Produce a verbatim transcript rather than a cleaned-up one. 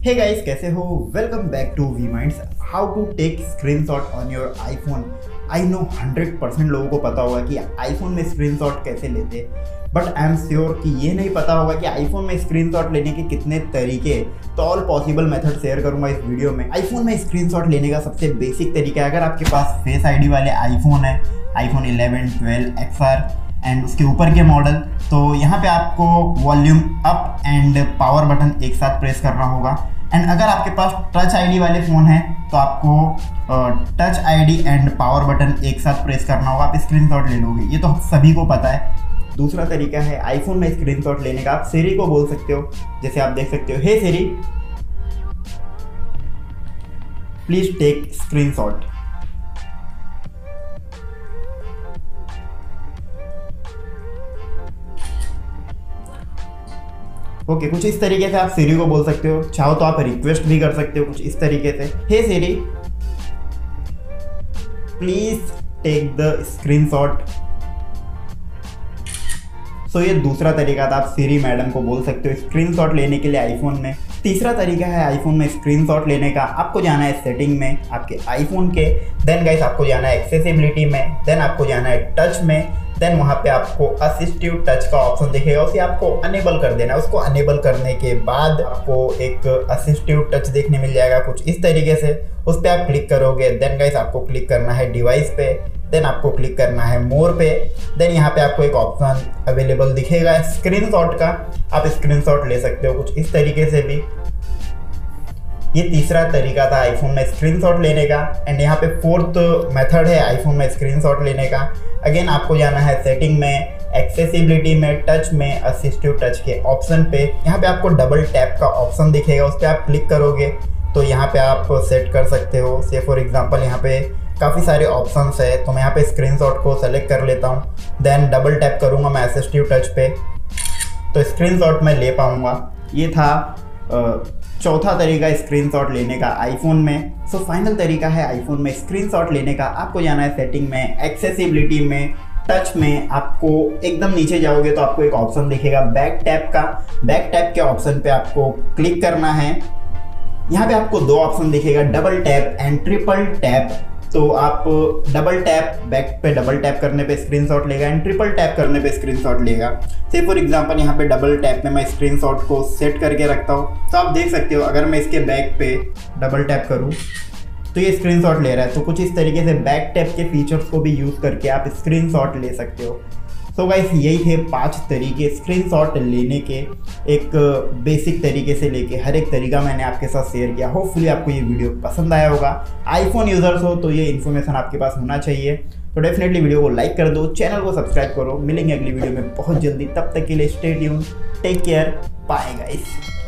हे guys, कैसे हो? Welcome back to we minds. How to take screenshot on your iPhone. I know hundred percent लोगों को पता होगा कि आईफोन में स्क्रीनशॉट कैसे लेते, बट आई एम श्योर कि ये नहीं पता होगा कि आईफोन में स्क्रीनशॉट लेने के कितने तरीके। तो ऑल पॉसिबल मेथड शेयर करूंगा इस वीडियो में। आईफोन में स्क्रीनशॉट लेने का सबसे बेसिक तरीका है, अगर आपके पास फेस आईडी वाले आईफोन है, iPhone eleven, twelve, X R and उसके ऊपर के मॉडल, तो यहाँ पे आपको volume up and power button एक साथ प्रेस करना होगा। एंड अगर आपके पास टच आईडी वाले फ़ोन है तो आपको touch ID and power button एक साथ प्रेस करना होगा, आप स्क्रीनशॉट ले लोगे। ये तो सभी को पता है। दूसरा तरीका है आईफोन में स्क्रीनशॉट लेने का, आप सिरी को बोल सकते हो। जैसे आप देख सकते हो, hey Siri please take screenshot. Okay okay, कुछ इस तरीके से आप सिरी को बोल सकते हो। चाहो तो आप रिक्वेस्ट भी कर सकते हो कुछ इस तरीके से, hey Siri please take the screenshot. So ये दूसरा तरीका था, आप सिरी मैडम को बोल सकते हो स्क्रीनशॉट लेने के लिए आईफोन में। तीसरा तरीका है आईफोन में स्क्रीनशॉट लेने का, आपको जाना है सेटिंग में आपके आईफोन के, देन गाइस आपको जाना है एक्सेसिबिलिटी में, देन आपको जाना है टच में, देन वहाँ पे आपको असिस्टिव टच का ऑप्शन दिखेगा, उसे आपको अनेबल कर देना है। उसको अनेबल करने के बाद आपको एक असिस्टिव टच देखने मिल जाएगा कुछ इस तरीके से, उस पर आप क्लिक करोगे। देन गाइस आपको क्लिक करना है डिवाइस पे, देन आपको क्लिक करना है मोर पे, देन यहाँ पे आपको एक ऑप्शन अवेलेबल दिखेगा स्क्रीनशॉट का, आप स्क्रीनशॉट ले सकते हो कुछ इस तरीके से भी। ये तीसरा तरीका था आईफोन में स्क्रीनशॉट लेने का। एंड यहाँ पे फोर्थ मेथड है आईफोन में स्क्रीनशॉट लेने का। अगेन आपको जाना है सेटिंग में, एक्सेसिबिलिटी में, टच में, असिस्टिव टच के ऑप्शन पे। यहाँ पे आपको डबल टैप का ऑप्शन दिखेगा, उस पर आप क्लिक करोगे तो यहाँ पे आप सेट कर सकते हो। से फॉर एग्जांपल यहाँ पे काफ़ी सारे ऑप्शंस है, तो मैं यहाँ पे स्क्रीनशॉट को सेलेक्ट कर लेता हूँ, देन डबल टैप करूँगा मैं असिस्टिव टच पे, तो स्क्रीनशॉट मैं ले पाऊँगा। ये था चौथा तरीका स्क्रीनशॉट लेने का आईफोन में। सो so, फाइनल तरीका है आईफोन में स्क्रीनशॉट लेने का, आपको जाना है सेटिंग में, एक्सेसिबिलिटी में, टच में। आपको एकदम नीचे जाओगे तो आपको एक ऑप्शन दिखेगा बैक टैप का, बैक टैप के ऑप्शन पे आपको क्लिक करना है। यहाँ पे आपको दो ऑप्शन दिखेगा, double tap and triple tap. तो आप डबल टैप, बैक पे डबल टैप करने पे स्क्रीनशॉट लेगा एंड ट्रिपल टैप करने पे स्क्रीनशॉट लेगा। से फॉर एग्जांपल यहाँ पे डबल टैप में मैं स्क्रीनशॉट को सेट करके रखता हूँ, तो आप देख सकते हो अगर मैं इसके बैक पे डबल टैप करूँ तो ये स्क्रीनशॉट ले रहा है। तो कुछ इस तरीके से बैक टैप के फीचर्स को भी यूज़ करके आप स्क्रीनशॉट ले सकते हो। सो गाइस, यही थे पांच तरीके स्क्रीनशॉट लेने के, एक बेसिक तरीके से लेके हर एक तरीका मैंने आपके साथ शेयर किया। होपफुली आपको ये वीडियो पसंद आया होगा। आईफोन यूज़र्स हो तो ये इन्फॉर्मेशन आपके पास होना चाहिए, तो डेफिनेटली वीडियो को लाइक कर दो, चैनल को सब्सक्राइब करो। मिलेंगे अगली वीडियो में बहुत जल्दी, तब तक के लिए stay tuned, take care, bye guys.